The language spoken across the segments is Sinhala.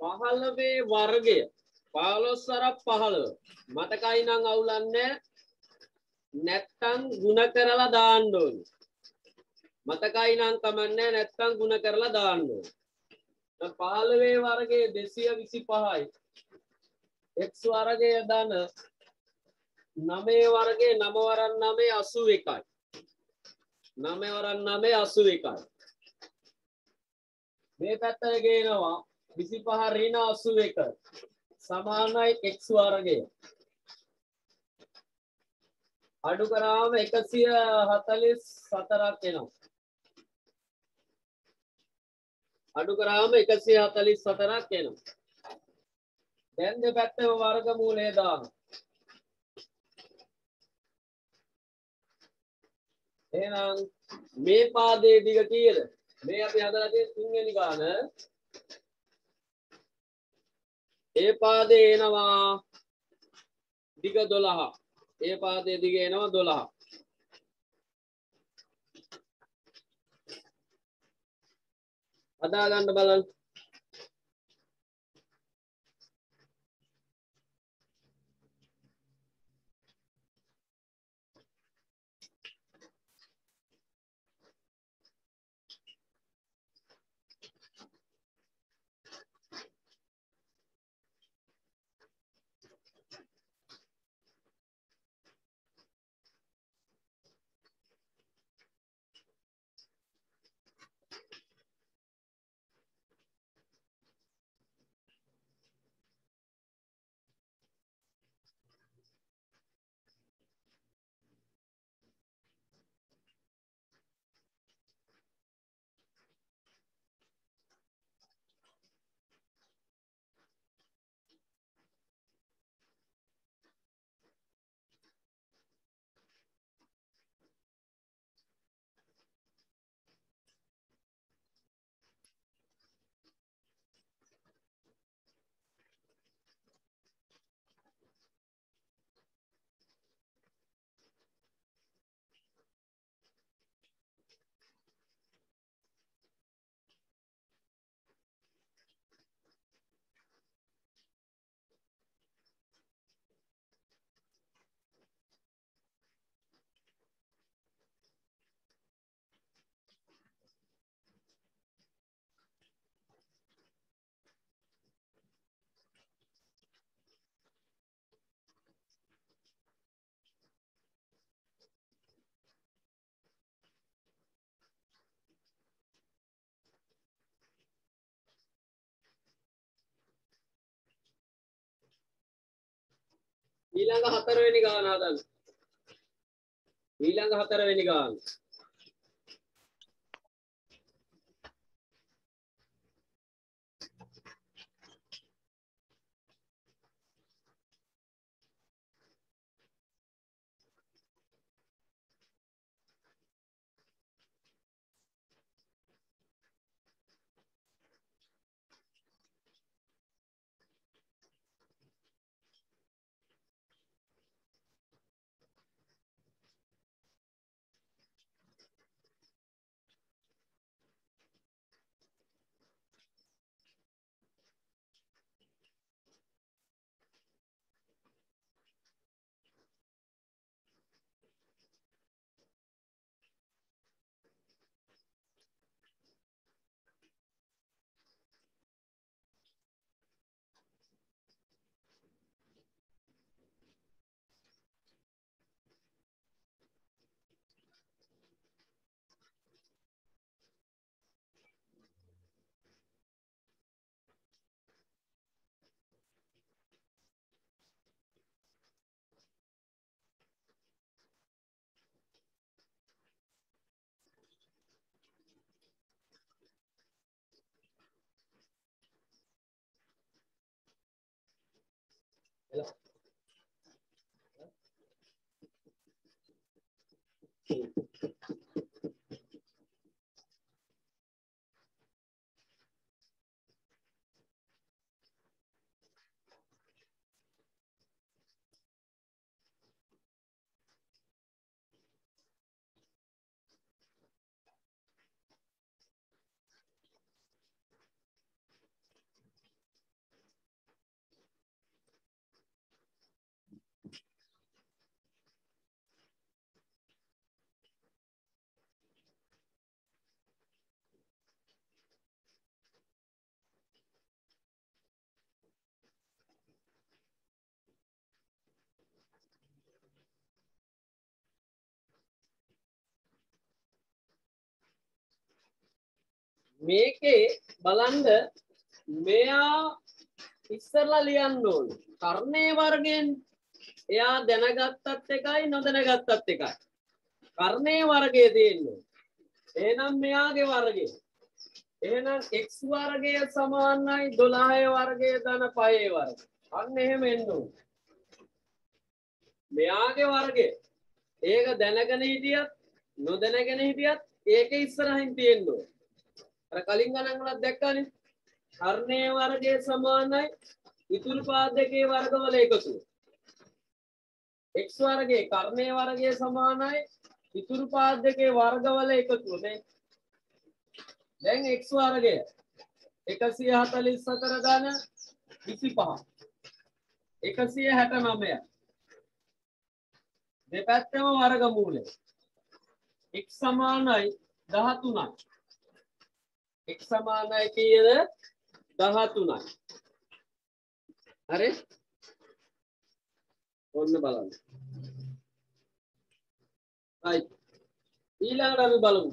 15 වර්ගය 15 15 මතකයි නම් අවුලන්නේ නැත්තම් ಗುಣ කරලා දාන්න ඕනේ. මතකයි නම් කමන්නේ නැත්තම් ಗುಣ කරලා දාන්න ඕනේ. 15 වර්ගයේ 225යි. x වර්ගය ධන 9 වර්ගයේ 9 වරන් 9 81යි. 9 වරන් 9 81යි. මේ පැත්තට ගේනවා 25 ඍණ 81 සමානයි x වර්ගය. අඩු කරාම 144ක් එනවා. අඩු කරාම 144ක් එනවා. දැන් දෙපැත්තම වර්ගමූලය දානවා. එහෙනම් මේ පාදයේ දිග කීයද? මේ අපි හදලා තියෙන තුන්වෙනි ගාන. ඒ පාදේ එනවා දිග 12. ඒ පාදයේ දිග එනවා 12. අදා ගන්න බලන්න. ඊළඟ හතරවෙනි ගාන හදන්න. ඊළඟ හතරවෙනි ගාන. මේකේ බලන්න මෙයා ඉස්සරලා ලියන්න ඕන කර්ණයේ වර්ගයෙන් එයා දැනගත්තත් එකයි නොදැනගත්තත් එකයි කර්ණයේ වර්ගය තියෙන්නේ එහෙනම් මෙයාගේ වර්ගය එහෙනම් x වර්ගය සමානයි 12 වර්ගය ධන 5 වර්ගය අන්න එහෙම එන්න ඕන මෙයාගේ වර්ගය ඒක දැනගෙන හිටියත් නොදැනගෙන හිටියත් ඒක ඉස්සරහින් තියෙන්න ඕන අර කලින් ගණන් වලත් දැක්කානේ කර්ණයේ වර්ගය සමානයි ඉතුරු පාද දෙකේ වර්ගවල එකතුව x වර්ගයේ කර්ණයේ වර්ගය සමානයි ඉතුරු පාද දෙකේ වර්ගවල එකතුව නේ දැන් x වර්ගය 144 ධන 25 169 දෙපැත්තම වර්ගමූලය x සමානයි 13යි x සමානයි කීයද 13යි හරි ඔන්න බලන්න right ඊළඟට අපි බලමු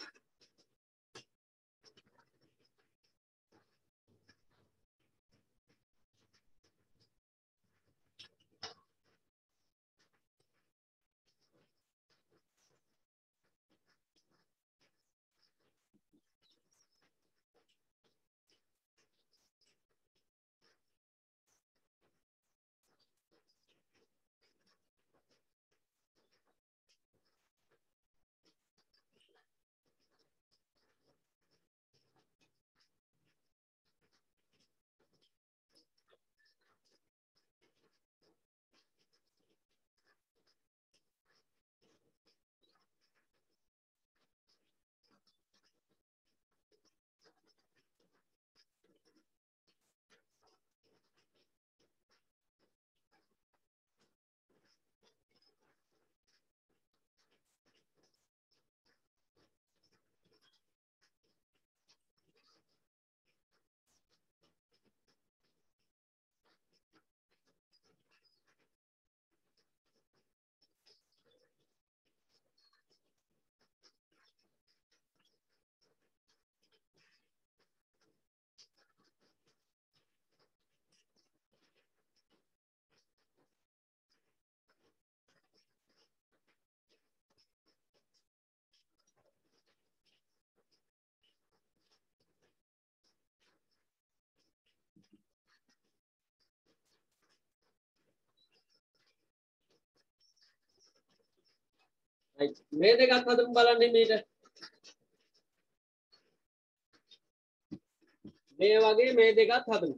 මේ දෙකත් හදමු බලන්න මේක මේ වගේ මේ දෙකත් හදමු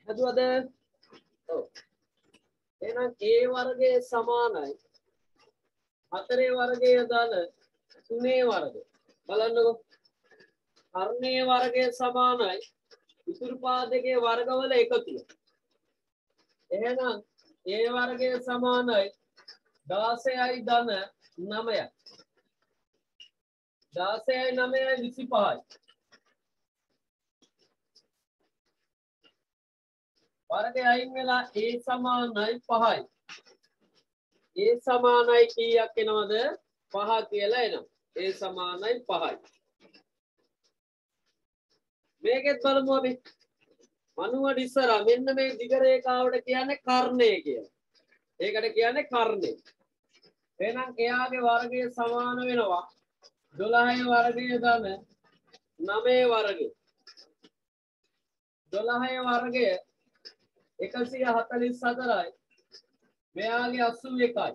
හදුවද? ඔව්. එහෙනම් a වර්ගය සමානයි 4 වර්ගය ධන 3 වර්ගය. බලන්නකෝ. හරණයේ වර්ගය සමානයි ඉතුරු පාදකයේ වර්ගවල එකතුව. එහෙනම් a වර්ගය සමානයි 16යි ධන 9යි. 16යි 9යි 25යි. වර්ගය අයින් වෙලා a සමානයි 5යි. a සමානයි කීයක් එනවද? 5 කියලා එනවා. a සමානයි 5යි. මේකෙත් බලමු අපි. මනුවඩ ඉස්සරහා මෙන්න මේ දිග රේඛාවට කියන්නේ කර්ණය කියලා. ඒකට කියන්නේ කර්ණය. එහෙනම් එයාගේ වර්ගය සමාන වෙනවා 12 වර්ගය ධන 9 වර්ගය. 12 වර්ගය 144යි. මෙයාගේ 81යි.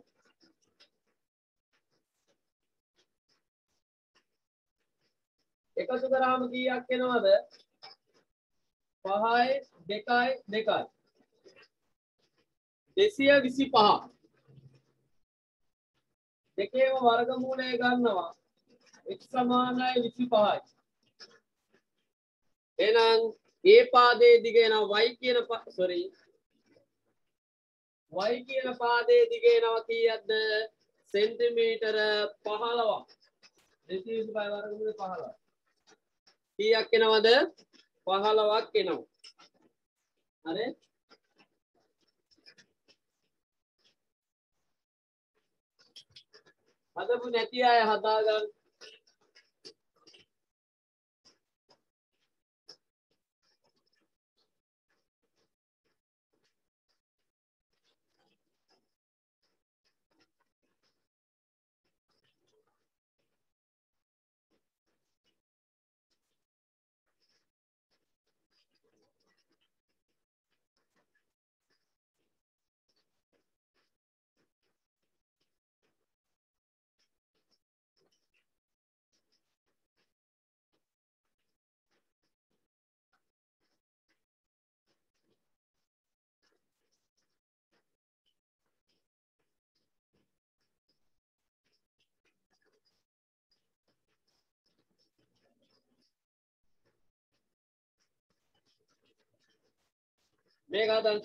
එකතු කරාම කීයක් එනවද? 5යි 2යි 2යි 225. දෙකේම වර්ගමූලය ගන්නවා x සමානයි 25යි. එහෙනම් a පාදයේ දිග එනවා y කියන y කියන පාදයේ දිග එනවා කීයක්ද? සෙන්ටිමීටර 15ක්. 225 වර්ගමූලය 15ක්. කීයක් එනවද? 15ක් එනවා. හරි? හදපු නැති අය හදාගන්න. මේක හදන්න.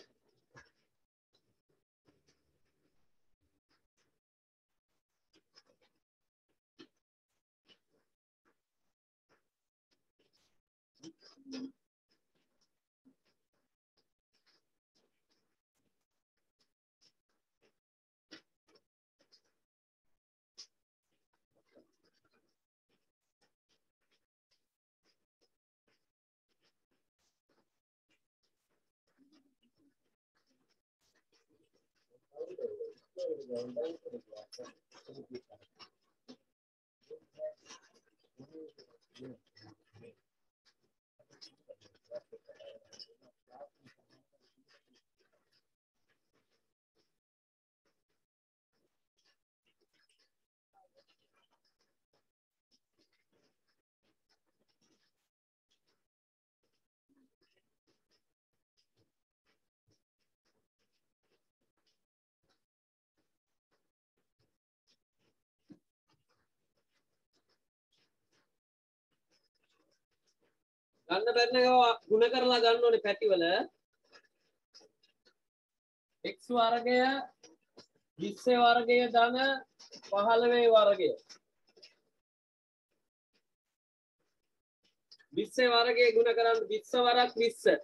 ගන්න බැරි නම් ගුණ කරලා ගන්න ඕනේ පැතිවල. x වර්ගය 20 වර්ගය ධන 15 වර්ගය. 20 වර්ගය ගුණ කරන්න 20 වරක් 20.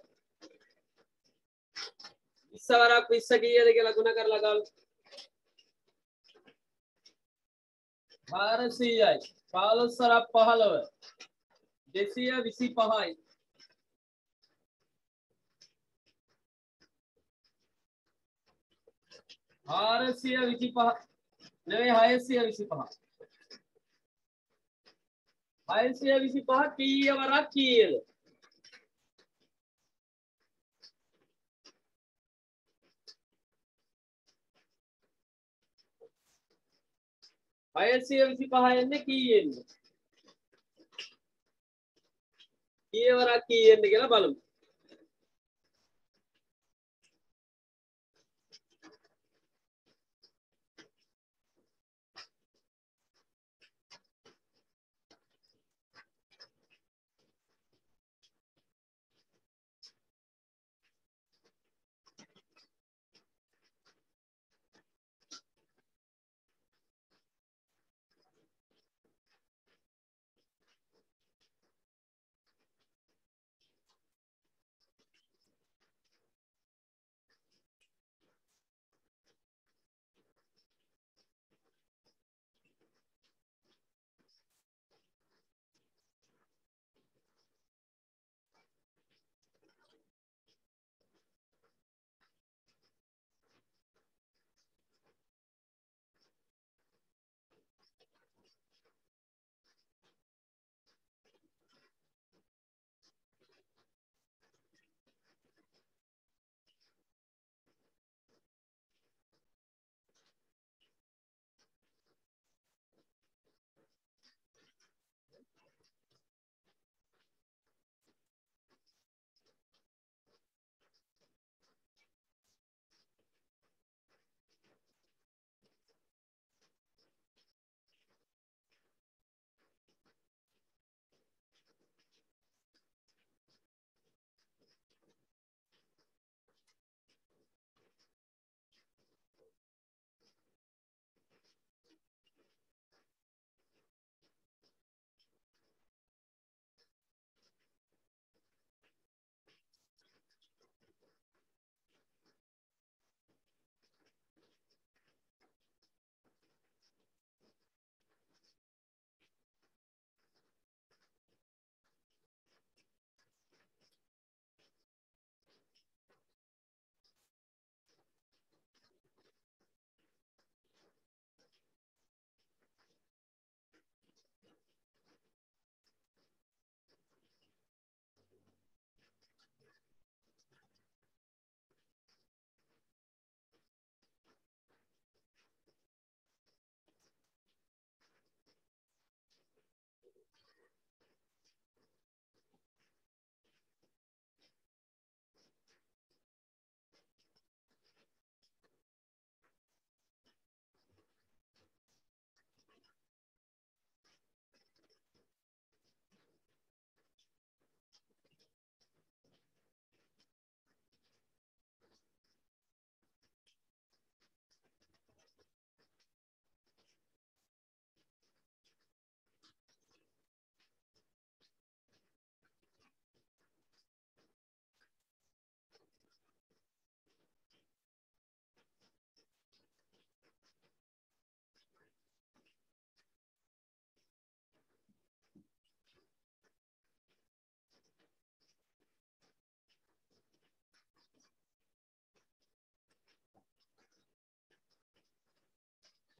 20 වරක් 20 කීයද කියලා ගුණ කරලා ගන්න. 400යි. 15 වරක් 15. 225යි. ආරසිය 25 නෙවෙයි 625. 625 කීය වරක් කීයද? 625 එන්නේ කීයෙන්ද? කීය වරක් කීයෙන්ද කියලා බලමු.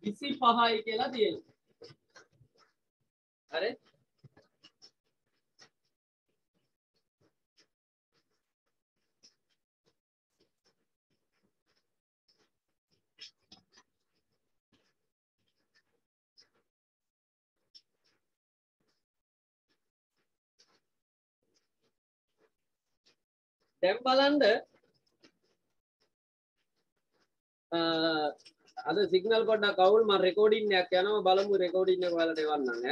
25යි කියලා තියෙනවා. හරි? දැන් බලන්න අද සිග්නල් පොඩ්ඩක් අවුල් මම රෙකෝඩින් එකක් යනවා බලමු රෙකෝඩින් එක ඔයාලට එවන්නම්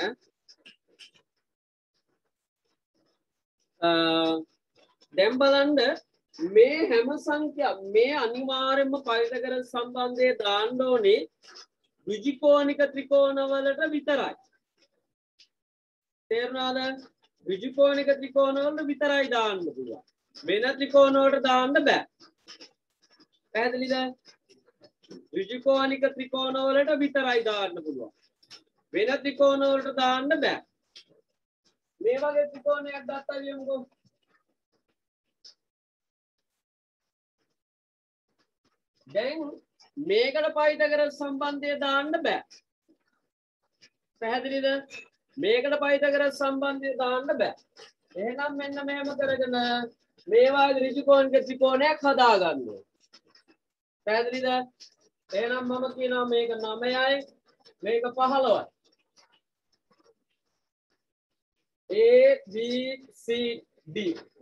දැන් බලන්න මේ හැම සංඛ්‍යා මේ අනිවාර්යයෙන්ම පයිතගර සම්බන්ධය දාන්න ඕනේ ද්විකෝණික ත්‍රිකෝණ වලට විතරයි. තේරුණාද? ද්විකෝණික ත්‍රිකෝණ වලට විතරයි දාන්න පුළුවන්. වෙන ත්‍රිකෝණ වලට දාන්න බෑ. පැහැදිලිද? ද්විකෝණික ත්‍රිකෝණ වලට විතරයි දාන්න පුළුවන්. වෙන ත්‍රිකෝණ වලට දාන්න බෑ. මේ වගේ ත්‍රිකෝණයක් ගත්තා කියමුකෝ. දැන් මේකට පයිතගරස් සම්බන්ධය දාන්න බෑ. පැහැදිලිද? මේකට පයිතගරස් සම්බන්ධය දාන්න බෑ. එහෙනම් මෙන්න මෙහෙම කරගෙන මේ වගේ ත්‍රිකෝණික ත්‍රිකෝණයක් හදා ගන්න ඕනේ. පැහැදිලිද? එහෙනම් මම කියනවා මේක 9යි මේක 15යි. A B C D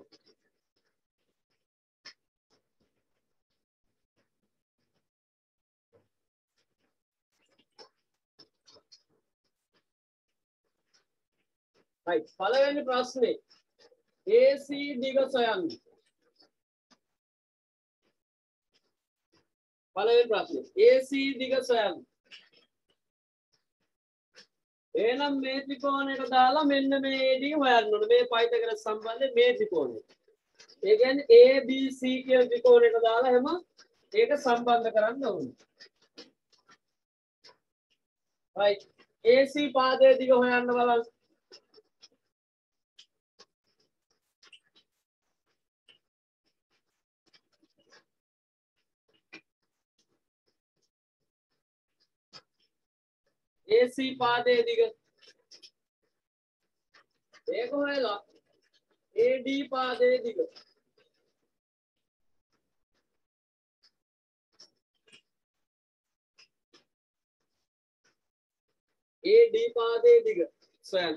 right පළවෙනි ප්‍රශ්නේ AC දිග සොයන්න. පළවෙනි ප්‍රශ්නේ AC දිග සොයන්න. එහෙනම් මේ ත්‍රිකෝණයට දාලා මෙන්න මේ දිග හොයන්න ඕනේ. මේ පයිතගරස් සම්බන්ධය මේ ත්‍රිකෝණය. ඒ කියන්නේ ABC කියන ත්‍රිකෝණයට දාලා එහෙම ඒක සම්බන්ධ කරන්න ඕනේ. right AC පාදයේ දිග හොයන්න බලන්න. AC පාදයේ දිග ඒක හොයලා AD පාදයේ දිග AD පාදයේ දිග සොයන්න.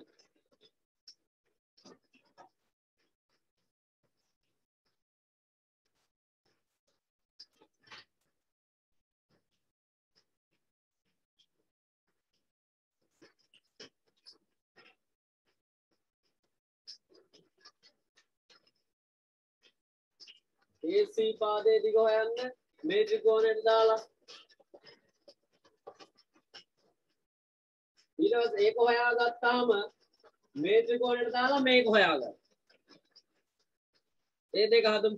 AC පාදයේ දිග හොයන්න මේ ත්‍රිකෝණයට දාලා ඊට පස්සේ ඒක හොයාගත්තාම මේ ත්‍රිකෝණයට දාලා මේක හොයාගන්න. ඒ දෙක හදමු.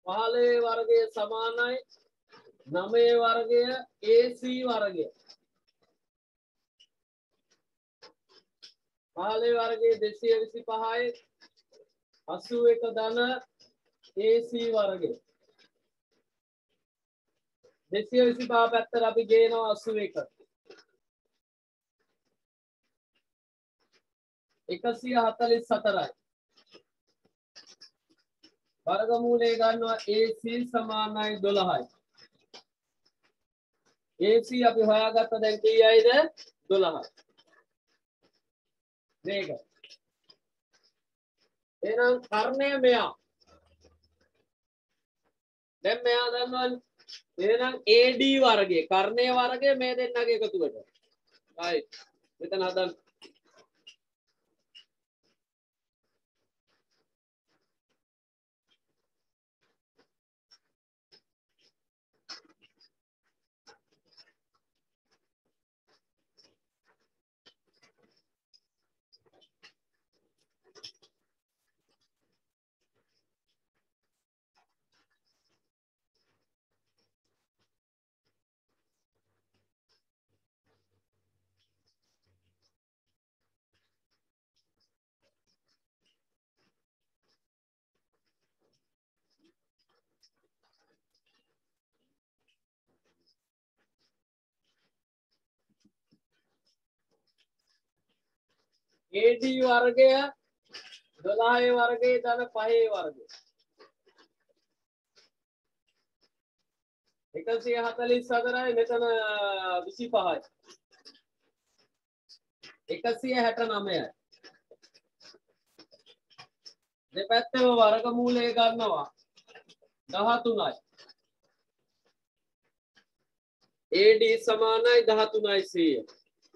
15 වර්ගය සමානයි 9 වර්ගය AC වර්ගය. 15 වර්ගයේ 225යි 81 ධන AC වර්ගය. 225 පැත්තට අපි ගේනවා 81. 144යි. වර්ගමූලය ගන්නවා AC සමානයි 12යි. AC අපි හොයාගත්ත දැන් කීයයිද 12යි. මේක. එහෙනම් කර්ණය මෙයා. දැන් මෙයා දන්නවනේ. එහෙනම් AD වර්ගය කර්ණය වර්ගය මේ දෙන්නගේ එකතුවට. right. මෙතන හදන්න. AD වර්ගය 12 වර්ගයේ ධන 5 වර්ගය. 144යි මෙතන 25යි. 169යි. දෙපැත්තම වර්ගමූලය ගන්නවා 13යි. AD සමානයි 13යි 100.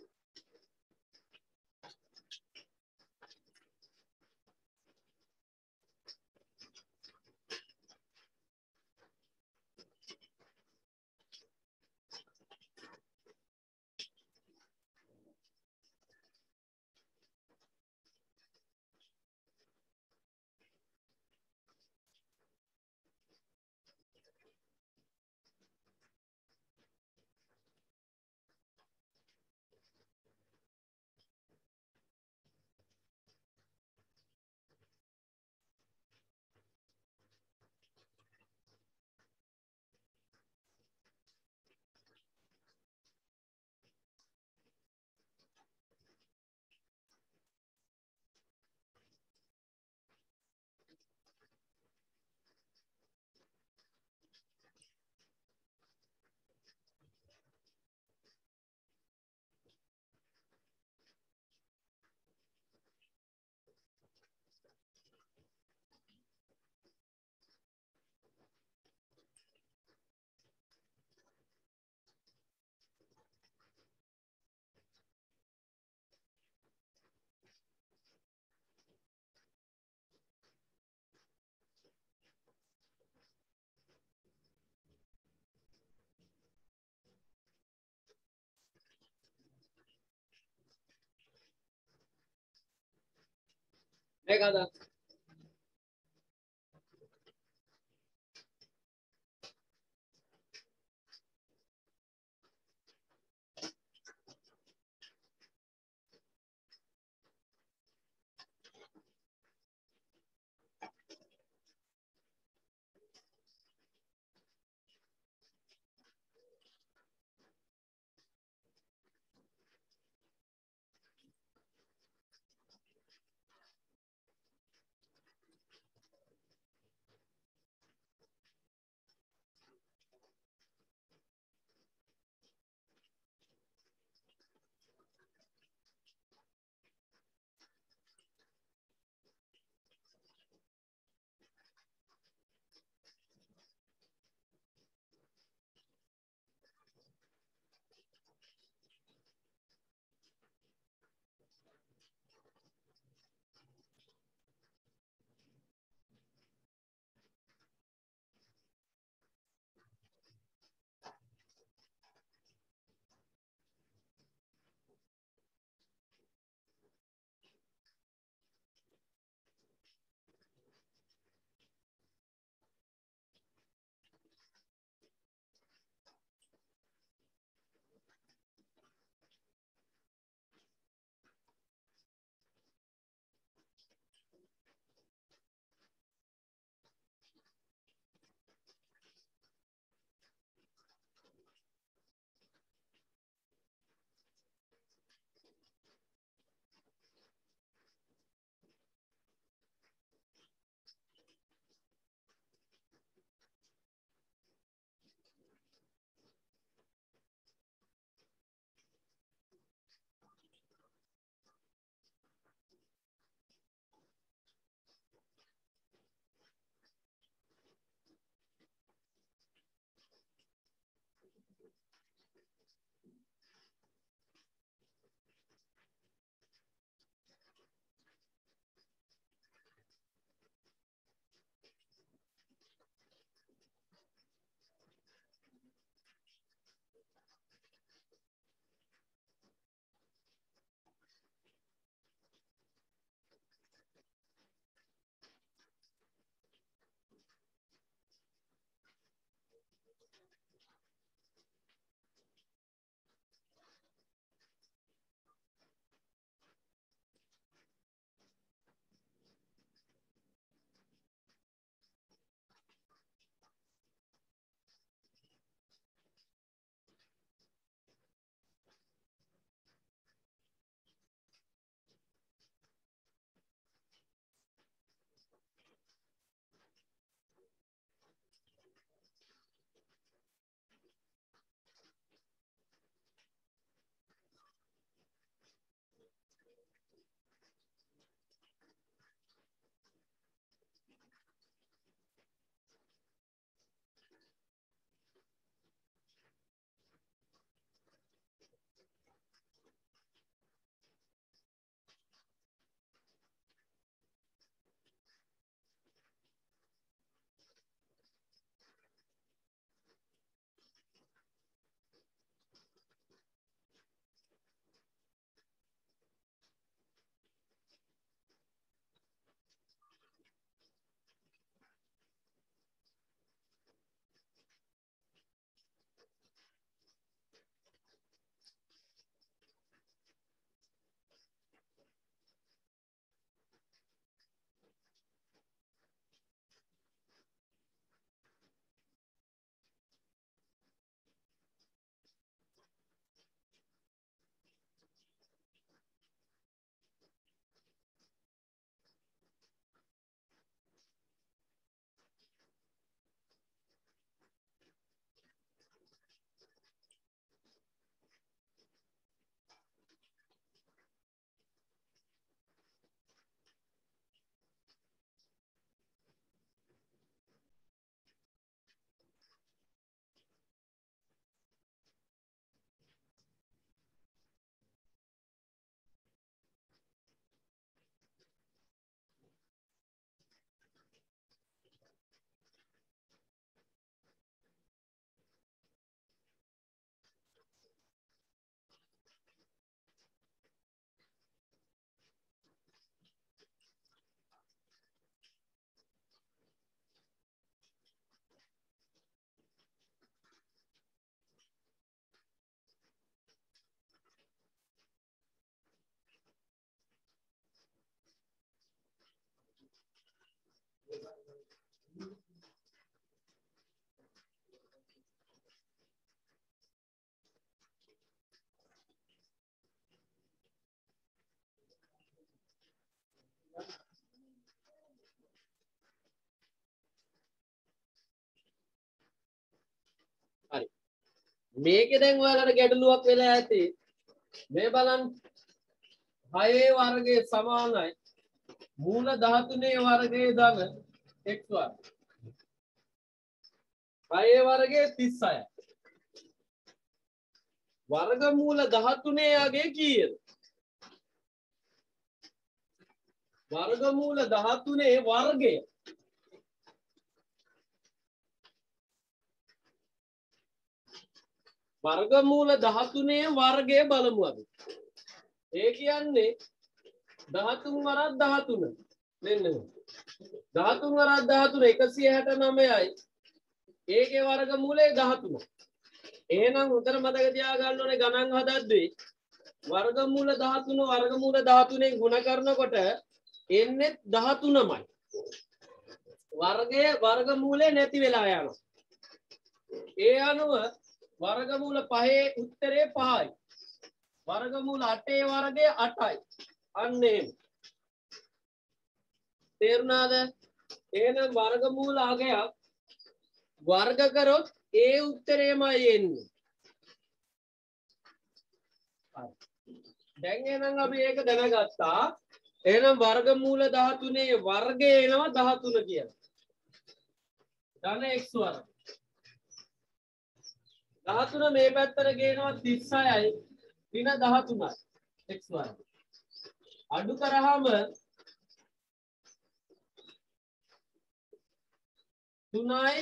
මේක හදන්න. මේකේ දැන් ඔයාලට ගැටලුවක් වෙලා ඇති. මේ බලන්න 6 වර්ගයේ සමානයි මූල 13 වර්ගයේ ධන x වර්ග. 6 වර්ගයේ 36. වර්ගමූල 13 යගේ කීයද? වර්ගමූල 13 වර්ගය. වර්ගමූල 13 වර්ගය බලමු අපි. ඒ කියන්නේ 13 වරක් 13. මෙන්න 13 වරක් 13 169යි. ඒකේ වර්ගමූලය 13. එහෙනම් උතර මතක තියාගන්න ඕනේ ගණන් හදද්දී වර්ගමූල 13 වර්ගමූල 13න් ගුණ කරනකොට එන්නේ 13මයි. වර්ගයේ වර්ගමූලේ නැති වෙලා යනවා. ඒ අනුව වර්ගමූල 5 උත්තරේ 5යි. වර්ගමූල 8 වර්ගය 8යි. අන්න එහෙම. තේරුණාද? එහෙනම් වර්ගමූල අගයක් වර්ග කරොත් ඒ උත්තරේමයි එන්නේ. දැන් එහෙනම් අපි ඒක දැනගත්තා. එහෙනම් වර්ගමූල 13 වර්ගය එනවා 13 කියලා. ධන x වර්ග. 13 මේ පැත්තට ගේනවා 36යි. දින 13යි. x වර්ග. අඩු කරාම 3යි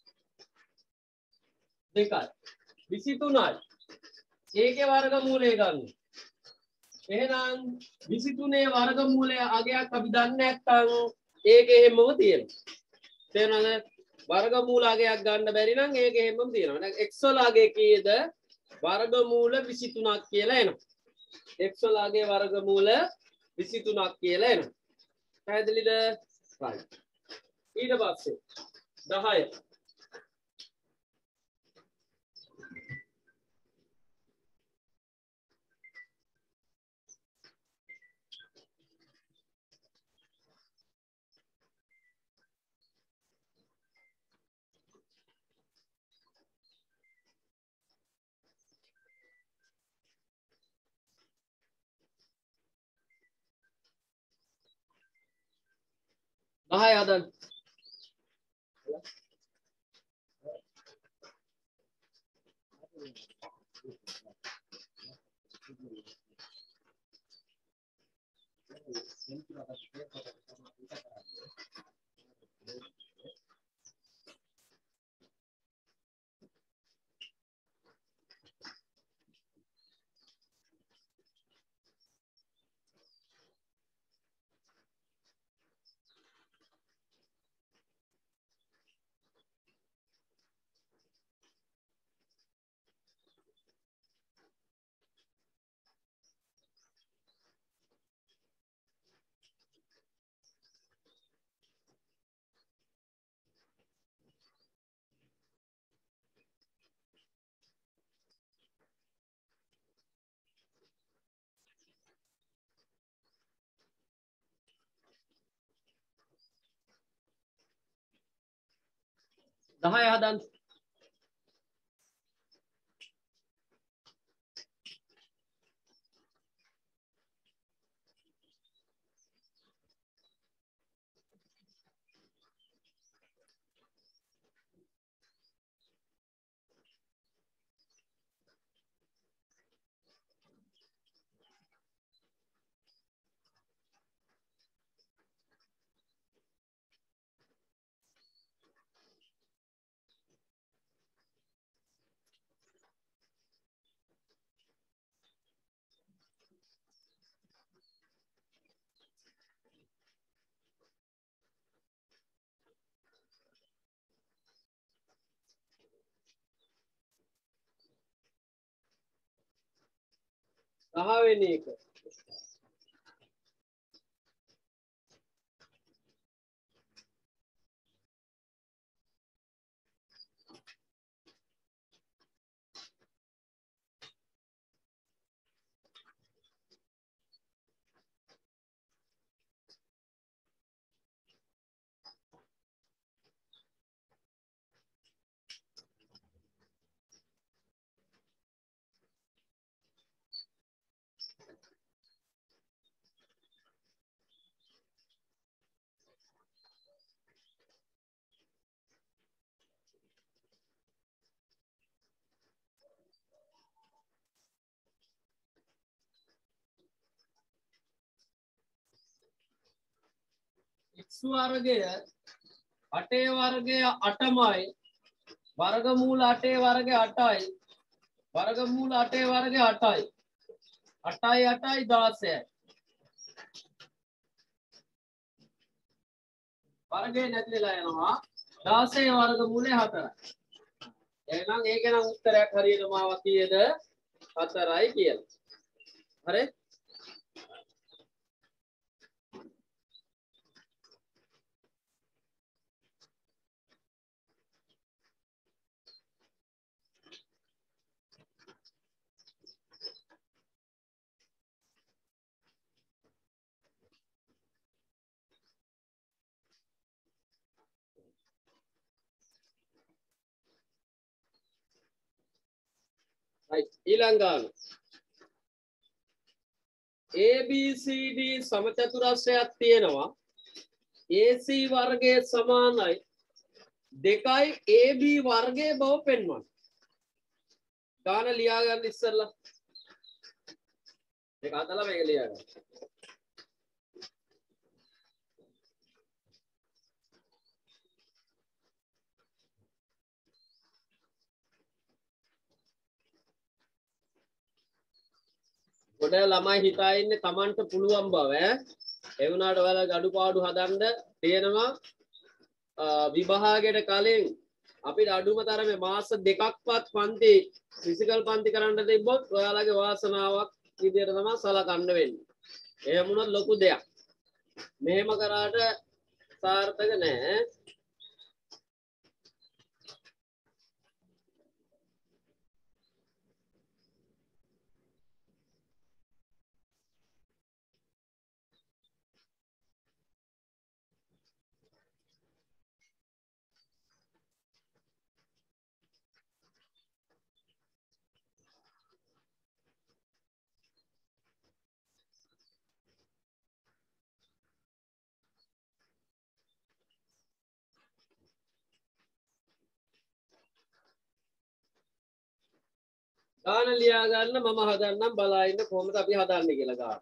2යි 23යි. ඒකේ වර්ගමූලය ගන්න. එහෙනම් 23 වර්ගමූලය අගයක් අපි දන්නේ නැත්නම් ඒක එහෙමම තියෙනවා. තේරෙනවද? වර්ගමූල අගයක් ගන්න බැරි නම් ඒක එහෙමම තියෙනවා. දැන් x වල අගය කීයද? වර්ගමූල 23ක් කියලා එනවා. x වල අගය වර්ගමූල 23ක් කියලා එනවා. පැහැදිලිද? right. ඊට පස්සේ 10 හදන්න. වෙනි එක. වර්ගය 8 වර්ගය 8මයි වර්ගමූල 8 වර්ගය 8යි වර්ගමූල 8 වර්ගය 8යි 8යි 8යි 16යි වර්ගය නැතිලා යනවා 16 වර්ගමූලය 4යි එහෙනම් ඒක නම් උත්තරයක් හරියට මාව කීයද 4යි කියලා හරි ඊළඟාන ABCD සමචතුරස්‍රයක් තියෙනවා AC වර්ගයේ සමානයි 2යි AB වර්ගයේ බව පෙන්වන්න. ගාන ලියා ගන්න ඉස්සෙල්ලා. මේක අතලා මේක ලියා ගන්න. පොඩ ළමයි හිතා ඉන්නේ Tamanට පුළුවන් බව ඈ. ඒ වුණාට ඔයාලා අඩුපාඩු හදන්න තියෙනවා විභාගයට කලින් අපිට අඩුම තරමේ මාස දෙකක්වත් පන්ති ෆිසිකල් පන්ති කරන්න තිබ්බොත් ඔයාලගේ වාසනාවක් විදියට තමයි සලකන්න වෙන්නේ. එහෙම වුණොත් ලොකු දෙයක්. මෙහෙම කරාට සාර්ථක නෑ. ගාන ලියා ගන්න මම හදන්නම් බලා ඉන්න කොහොමද අපි හදන්නේ කියලා ගාන.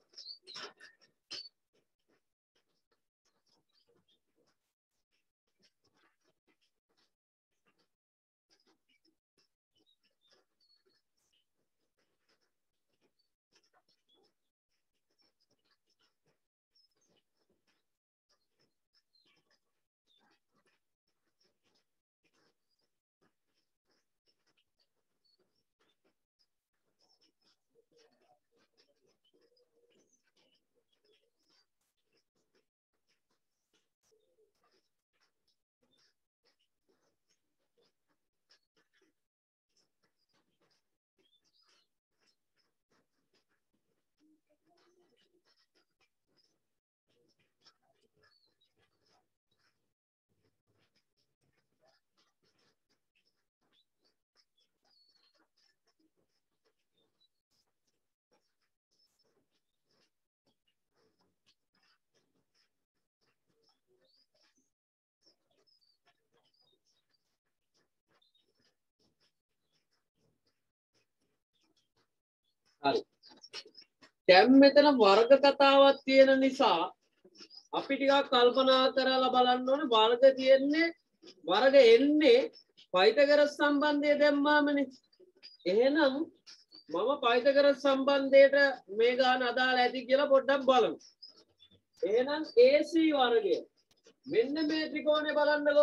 හරි. දැන් මෙතන වර්ග කතාවක් තියෙන නිසා අපි ටිකක් කල්පනා කරලා බලන්න ඕනේ වර්ග තියෙන්නේ වර්ග එන්නේ පයිතගරස් සම්බන්ධය දැම්මාමනේ. එහෙනම් මම පයිතගරස් සම්බන්ධයට මේ ගාන අදාළ ඇති කියලා පොඩ්ඩක් බලමු. එහෙනම් AC වර්ගය මෙන්න මේ ත්‍රිකෝණය බලන්නකෝ.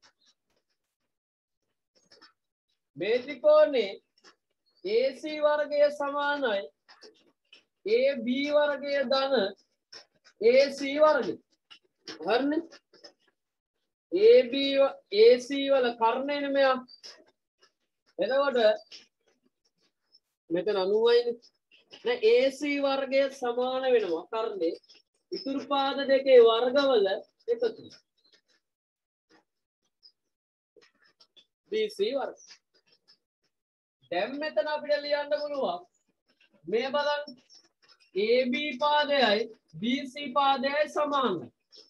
මේ ත්‍රිකෝණේ AC වර්ගය සමානයි AB වර්ගය ධන AC වර්ගය. හරිනේ? AB AC වල කර්ණයනේ මෙයා. එතකොට මෙතන 90යිනේ. දැන් AC වර්ගය සමාන වෙනවා කර්ණේ ඉතුරු පාද දෙකේ වර්ගවල එකතු. BC වර්ග. දැන් මෙතන අපිට ලියන්න පුළුවන් මේ බලන්න AB පාදයයි BC පාදයයි සමානයි.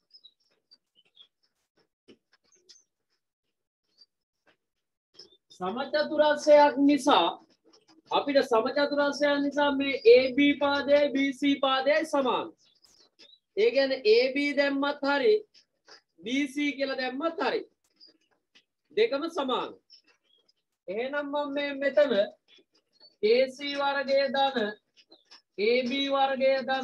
සමචතුරස්‍රයක් නිසා අපිට සමචතුරස්‍රයක් නිසා මේ AB පාදයයි BC පාදයයි සමානයි. ඒ කියන්නේ AB දැම්මත් හරි BC කියලා දැම්මත් හරි. දෙකම සමාන. එහෙනම් මම මෙතන AC වර්ගය ධන AB වර්ගය ධන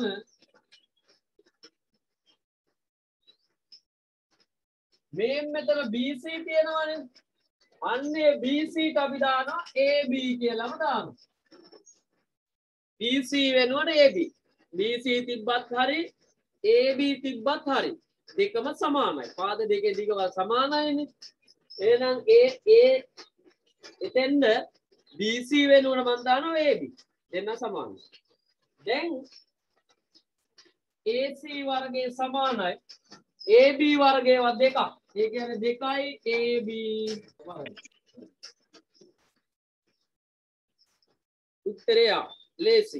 මේ මෙතන BC තියෙනවනේ. අන්නේ BC ට අපි දානවා AB කියලාම දානවා. BC වෙනුවට AB. BC තිබ්බත් හරි AB තිබ්බත් හරි. දෙකම සමානයි. පාද දෙකේ දිගව සමානයිනේ. එහෙනම් එතෙන්ද BC වෙනුවට මම දානවා AB. දෙන්න සමානයි. දැන් AC වර්ගයේ සමානයි AB වර්ගයේවත් දෙකක්. ඒ කියන්නේ 2යි AB වර්ගය. උත්තරය ලේසි.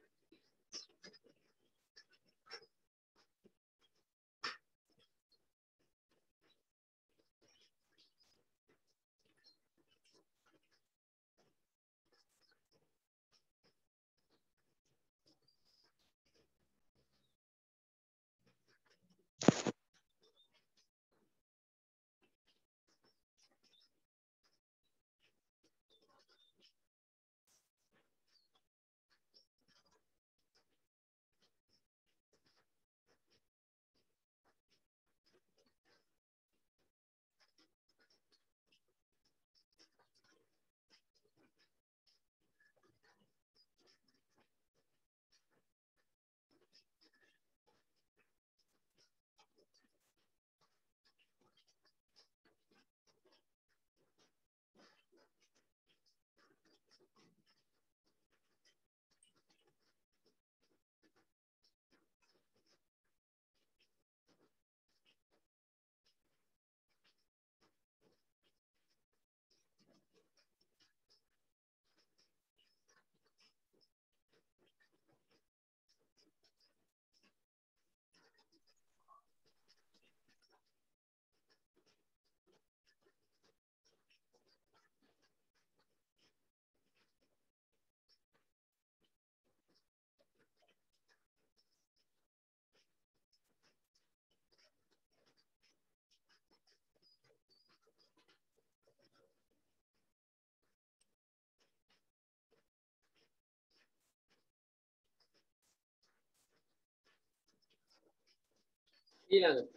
ඊළඟට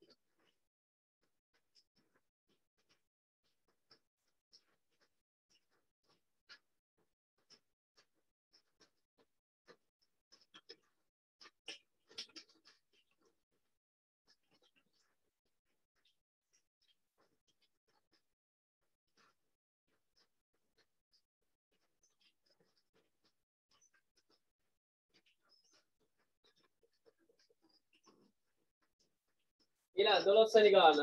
ඊළඟ 12 වෙනි ගාන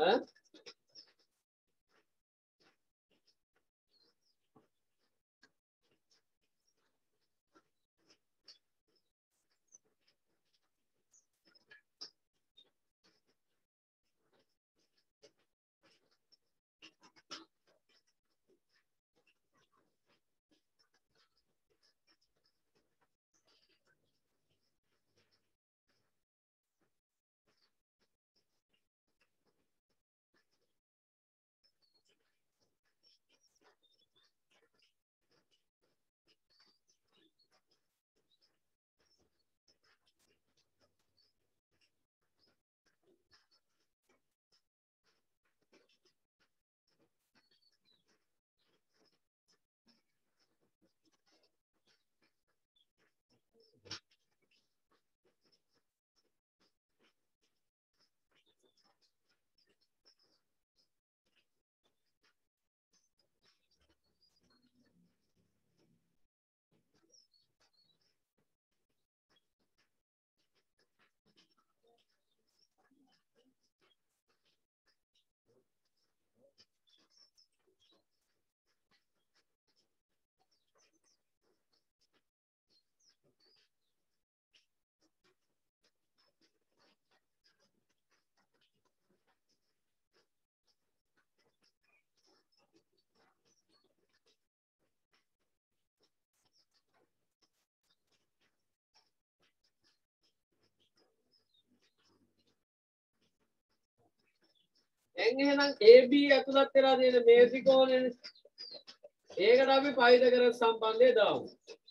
දැන් එහෙනම් AB ඇතුළත් වෙලා තියෙන මේ ත්‍රිකෝණයනේ. ඒකට අපි පයිද කර සම්බන්ධය දාමු.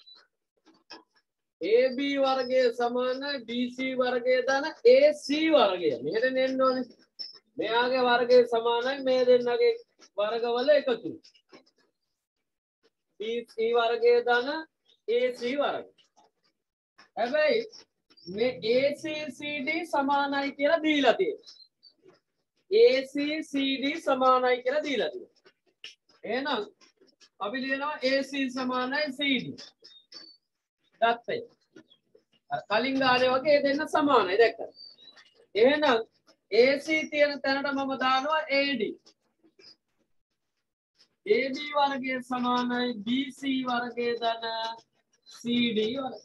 AB වර්ගය සමානයි BC වර්ගය ධන AC වර්ගය. මෙහෙට එන්න ඕනේ. මෙයාගේ වර්ගය සමානයි මේ දෙන්නගේ වර්ගවල එකතුව. BC වර්ගය ධන AC වර්ගය. හැබැයි මේ ACCD සමානයි කියලා දීලා තියෙනවා. ACCD සමානයි කියලා දීලා තියෙනවා. එහෙනම් අපි ලියනවා AC සමානයි CD. දත්තේ. කලින් ගානේ වගේ දෙන්න සමානයි දැක්කද? එහෙනම් AC තියෙන තැනට මම දානවා AD. AB වර්ගය සමානයි BC වර්ගය ධන CD වර්ගය.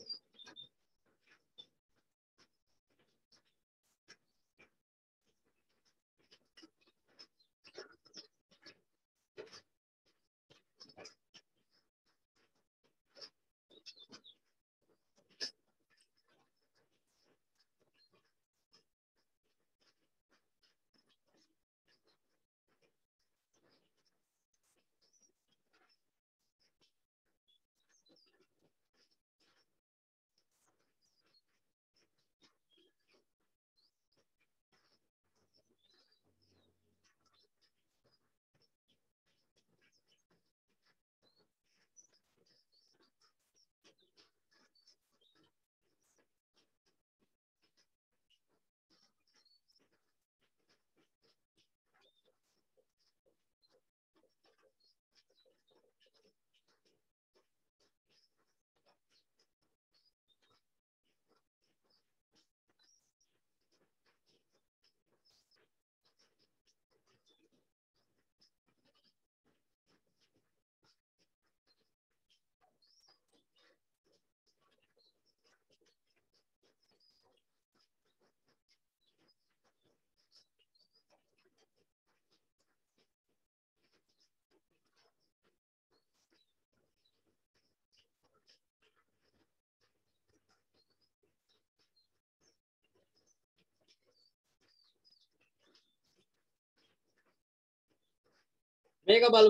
මේක බලමු.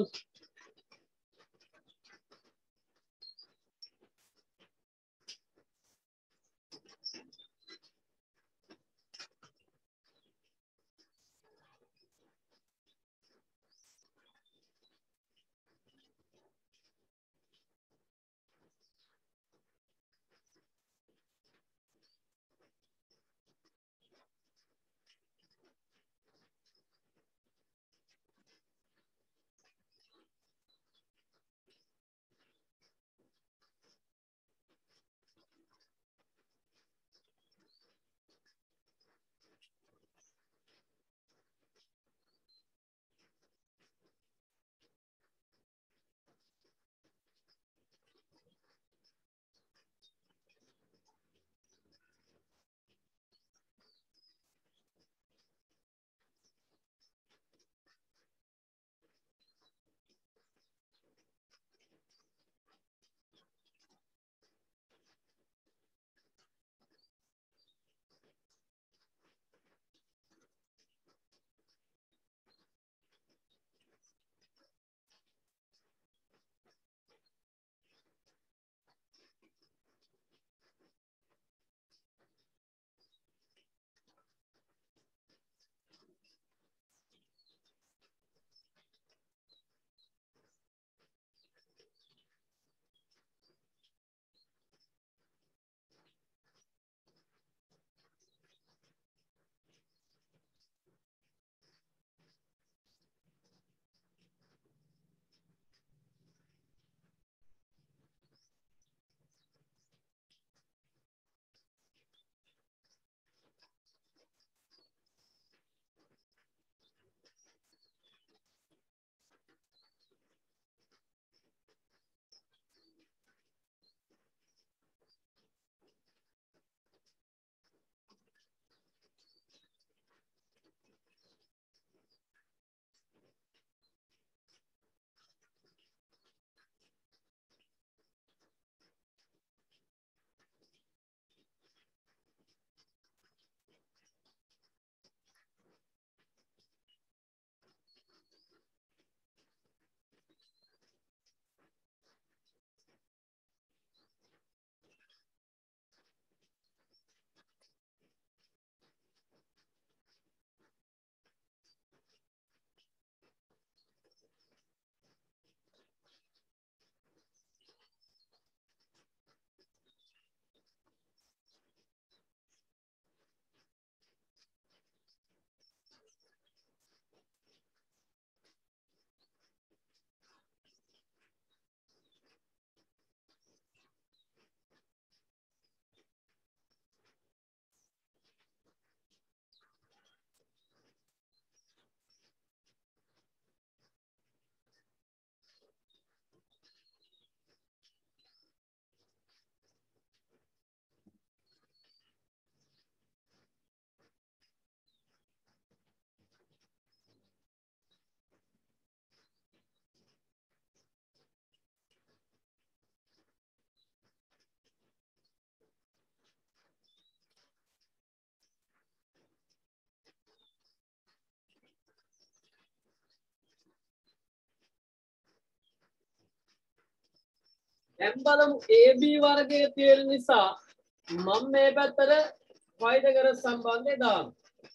දැන් බලමු AB වර්ගයේ තියෙන නිසා මම මේ පැත්තට පයිතගොරස් සම්බන්ධය දානවා.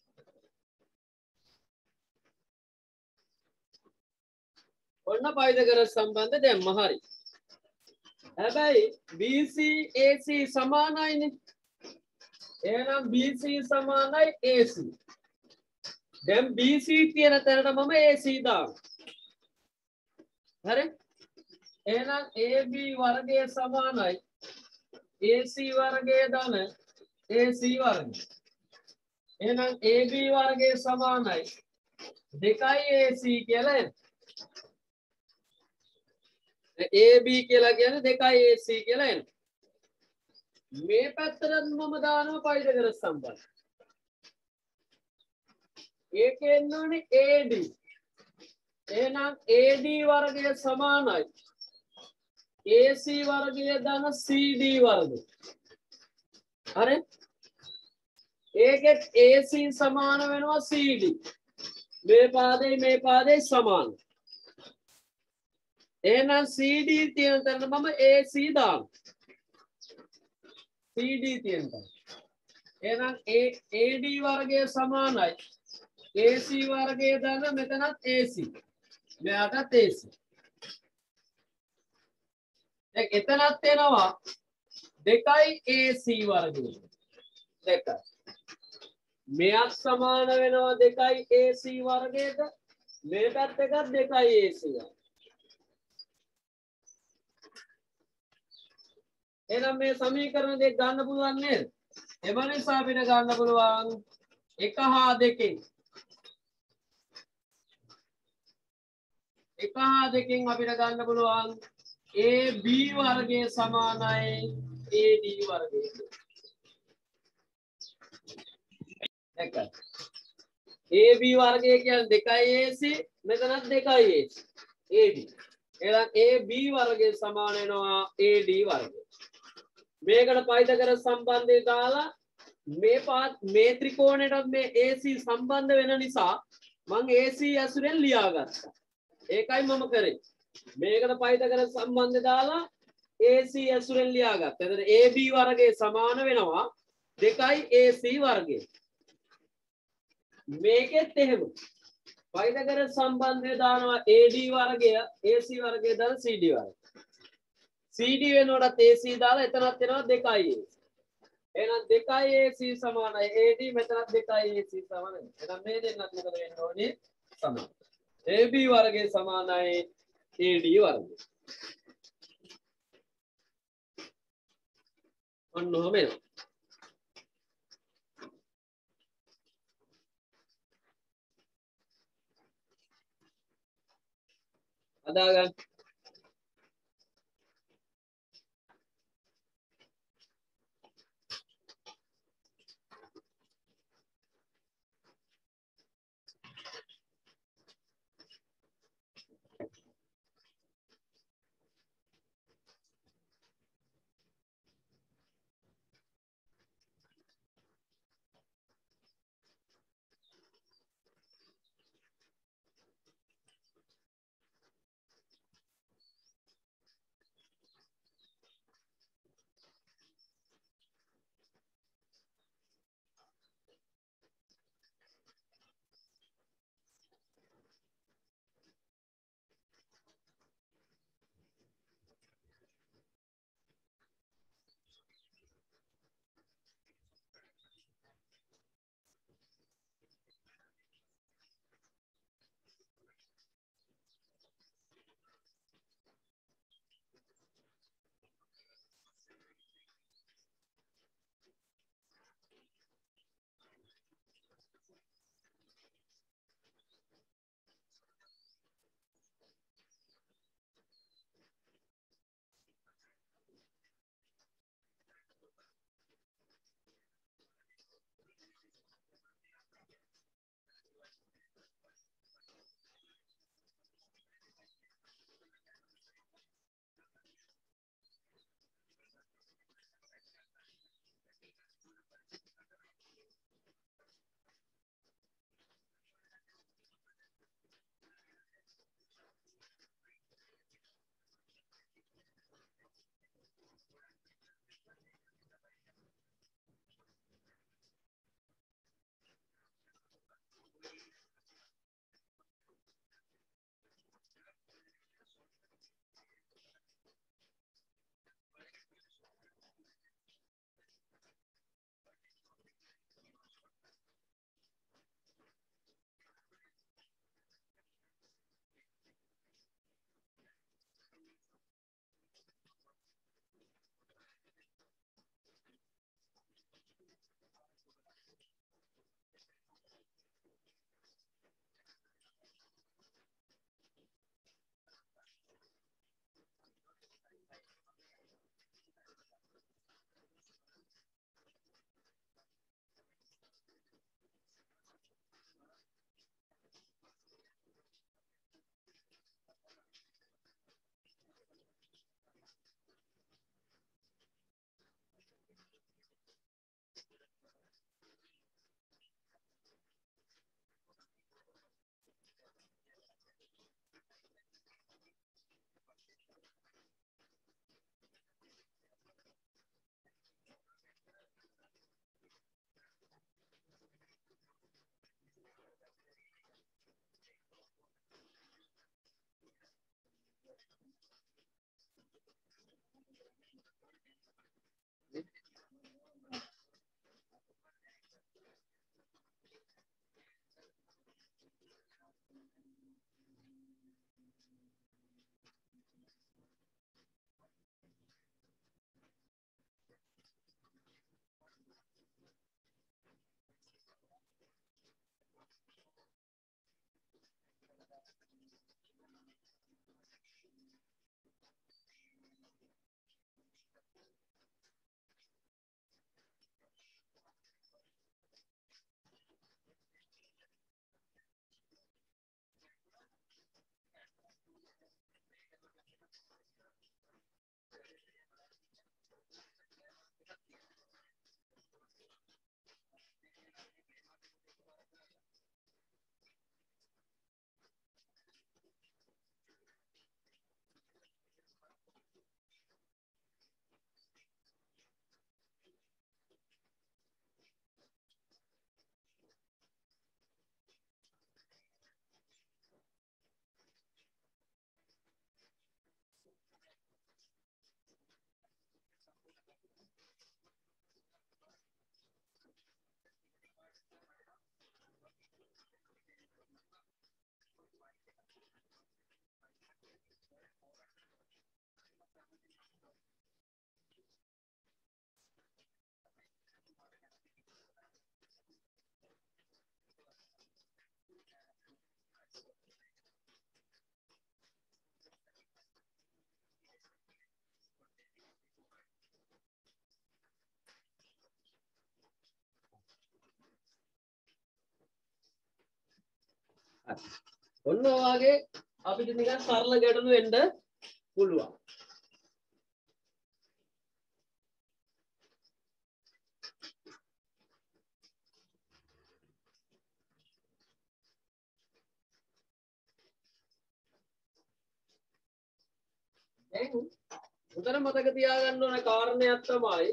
ඔන්න පයිතගොරස් සම්බන්ධය දැම්ම හරි. හැබැයි BC AC සමානයිනේ. එහෙනම් BC සමානයි AC. දැන් BC තියෙන තැනට මම AC දානවා. හරි? එහෙනම් AB වර්ගය සමානයි AC වර්ගය ධන AC වර්ගය. එහෙනම් AB වර්ගය සමානයි 2යි AC කියලා එනවා. AB කියලා කියන්නේ 2යි AC කියලා එනවා. මේ පැත්තට මම දානවා පයිතගොරස් සම්බන්ධය. ඒකේ එන්න ඕනේ AD. එහෙනම් AD වර්ගය සමානයි AC වර්ගය ධන CD වර්ගය. හරි? ඒකෙත් AC සමාන වෙනවා CD. මේ පාදේ සමාන. එහෙනම් CD තියෙන තැනට මම AC දානවා. CD තියෙන තැන. එහෙනම් AD වර්ගය සමානයි AC වර්ගය ධන මෙතනත් AC. මෙයාටත් AC. දැන් එතනත් එනවා 2යි AC වර්ගය. 2යි. මෙයත් සමාන වෙනවා 2යි AC වර්ගයට. මේ පැත්ත එකත් 2යි AC. එහෙනම් මේ සමීකරණ දෙක ගන්න පුළුවන් නේද? එම නිසා අපිට ගන්න පුළුවන් 1 හා 2කින්. 1 හා 2කින් අපිට ගන්න පුළුවන් AB වර්ගය සමානයි AD වර්ගය. එකයි. AB වර්ගය කියන්නේ 2යි AC මෙතනත් 2යි AC. AD. එහෙනම් AB වර්ගය සමාන වෙනවා AD වර්ගය. මේකට පයිතගොරස් සම්බන්ධය දාලා මේ ත්‍රිකෝණයටත් මේ AC සම්බන්ධ වෙන නිසා මම AC ඇසුරෙන් ලියාගත්තා. ඒකයි මම කරේ. මේකට පයිතගොරස් සම්බන්ධය දාලා AC ඇසුරෙන් ලියාගත්තා. එතකොට AB වර්ගය සමාන වෙනවා 2යි AC වර්ගය. මේකෙත් එහෙම. පයිතගොරස් සම්බන්ධය දානවා AD වර්ගය AC වර්ගය දාලා CD වර්ගය. CD වෙනකොටත් AC දාලා එතනත් එනවා 2යි AC. එහෙනම් 2යි AC සමානයි AD මෙතනත් 2යි AC සමානයි. එහෙනම් මේ දෙන්නත් මොකද වෙන්න ඕනේ? සමාන. AB වර්ගය සමානයි AD වර්ගය. ඔන්න ඔහම එනවා. අදාගන්න. ඔන්න ඔයගේ අපිට නිකන් සරල ගැටලු වෙන්න පුළුවන්. දැන් උතන මතක තියාගන්න ඕන කාරණයක් තමයි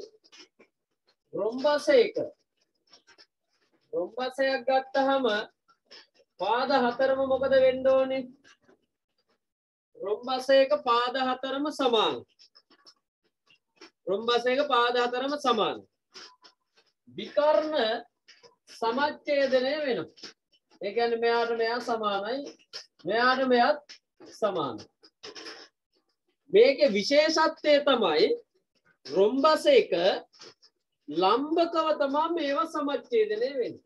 රොම්බසයක් ගත්තහම පාද හතරම මොකද වෙන්න ඕනේ? රොම්බසයක පාද හතරම සමාන. රොම්බසයක පාද හතරම සමාන. විකර්ණ සමච්ඡේදනය වෙනවා. ඒ කියන්නේ මෙයාට මෙයා සමානයි, මෙයාට මෙයාත් සමානයි. මේකේ විශේෂත්වය තමයි රොම්බසයක ලම්බකව තමයි මේවා සමච්ඡේදනය වෙන්නේ.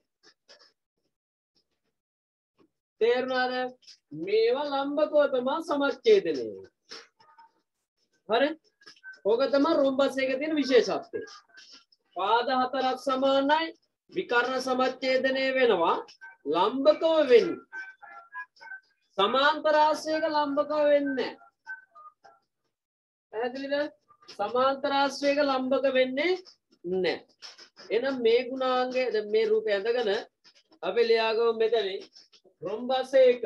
තේරුණාද? මේවා ලම්බකව තමයි සමච්ඡේදනය වෙන්නේ. හරි? ඕක තමයි රොම්බසයක තියෙන විශේෂත්වය. පාද හතරක් සමානයි, විකර්ණ සමච්ඡේදනය වෙනවා, ලම්බකව වෙන්නේ. සමාන්තර ආශ්‍රයක ලම්බකව වෙන්නේ නැහැ. පැහැදිලිද? සමාන්තර ආශ්‍රයක ලම්බක වෙන්නේ නැහැ. එහෙනම් මේ ගුණාංගය දැන් මේ රූපය ඇඳගෙන අපි ලියාගමු මෙතන රොම්බසයක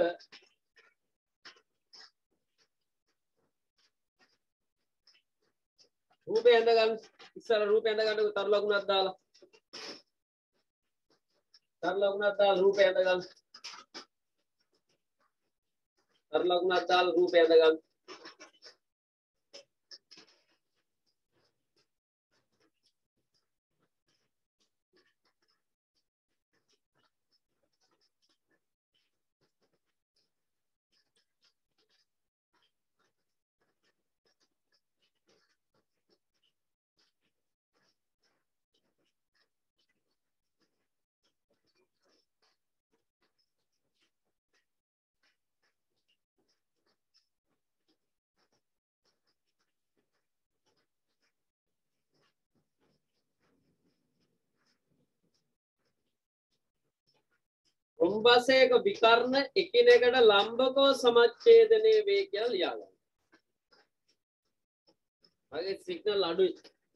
රූපය ඇඳගන්න ඉස්සර රූපය ඇඳගන්න තරු ලකුණක් දාලා රූපය ඇඳගන්න තරු ලකුණක් දාලා රූපය ඇඳගන්න. රොම්බසයක විකර්ණ එකිනෙකට ලම්බකව සමච්ඡේදනය වේ කියලා ලියාගන්න. මගේ සිග්නල් අඩුයි.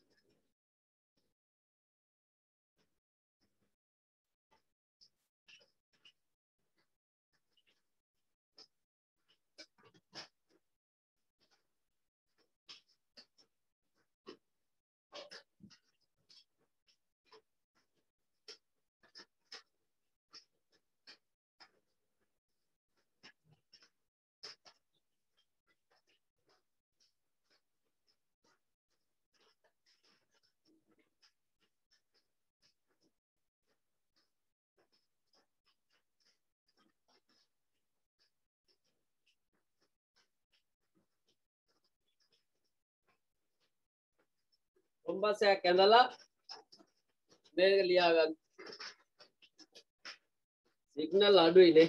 රොම්බසයක් ඇඳලා මේක ලියාගන්න. සිග්නල් අඩුයි නේ.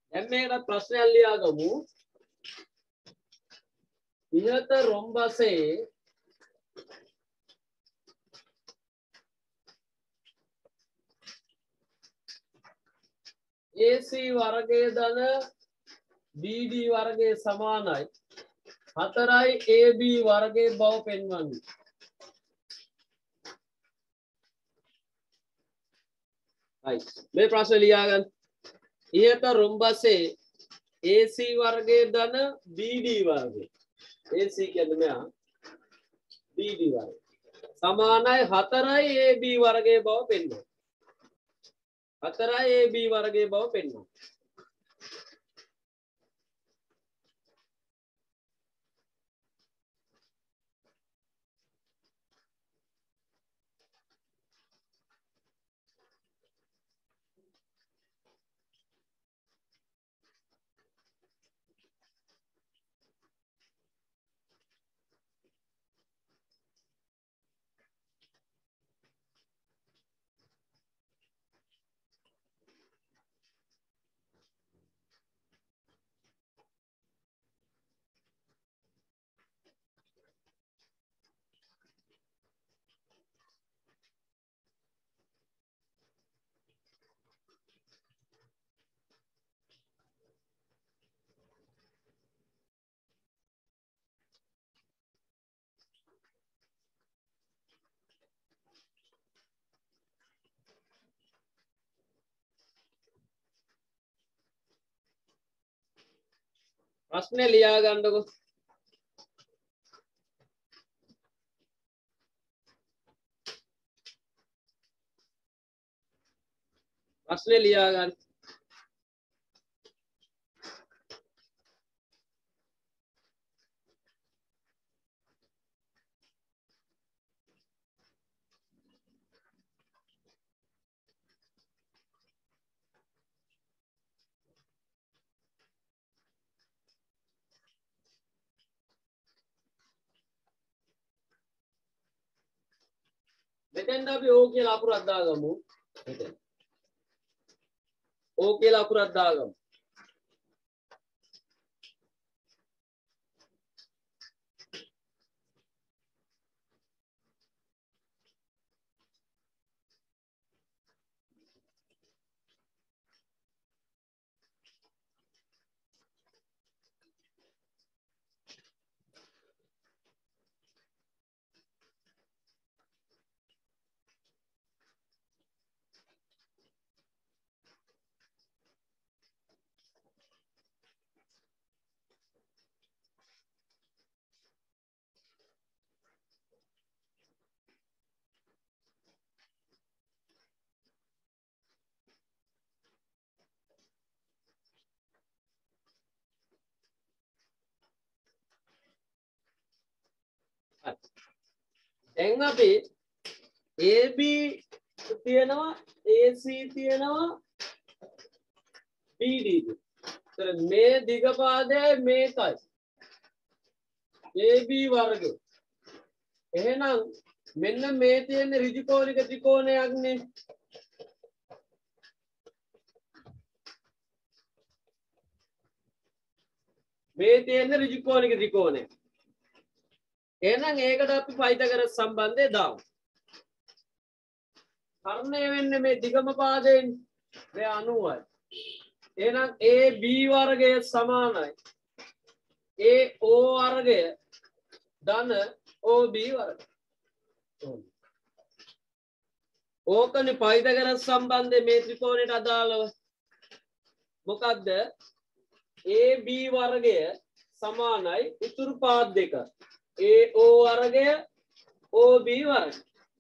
දැන් මේකට ප්‍රශ්නයක් ලියාගමු. ඉහත රොම්බසේ AC වර්ගයේ ධන BD වර්ගයේ සමානයි 4යි AB වර්ගයේ බව පෙන්වන්නේ. right මේ ප්‍රශ්නේ ලියාගන්න. ඉහත රොම්බසේ AC වර්ගයේ ධන BD වර්ගය AC කියන්නේ මෙයා BD වර්ගය සමානයි 4යි AB වර්ගයේ බව පෙන්වනවා. 4යි AB වර්ගයේ බව පෙන්වනවා. ප්‍රශ්නේ ලියා ගන්නකො. ප්‍රශ්නේ ලියා ගන්න. මෙතෙන්ද අපි O කියලා අකුරක් දාගමු. මෙතෙන් O කියලා අකුරක් දාගමු. දැන් අපි AB තියෙනවා AC තියෙනවා BD තියෙනවා. මේ දිගපාදය මේකයි AB වර්ගය. එහෙනම් මෙන්න මේ තියෙන ඍජු කෝණික ත්‍රිකෝණයක් නේ. මේ තියෙන ඍජු කෝණික ත්‍රිකෝණය. එහෙනම් ඒකට අපි පයිතගරස් සම්බන්ධය දාමු. කර්ණය වෙන්නේ මේ දිගම පාදයෙන් මේ 90යි. එහෙනම් AB වර්ගය සමානයි AO වර්ගය ධන OB වර්ගය. ඕකනේ පයිතගරස් සම්බන්ධය මේ ත්‍රිකෝණයට අදාළව. මොකද්ද? AB වර්ගය සමානයි ඉතුරු පාද දෙක. AO වර්ගය OB වර්ගය.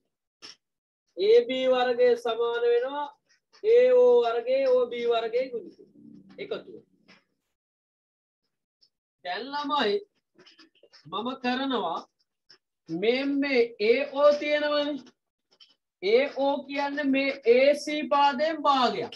AB වර්ගය සමාන වෙනවා AO වර්ගයේ OB වර්ගයේ එකතුව. දැන් ළමයි මම කරනවා මේ AO තියෙනවනේ. AO කියන්නේ මේ AC පාදයෙන් භාගයක්.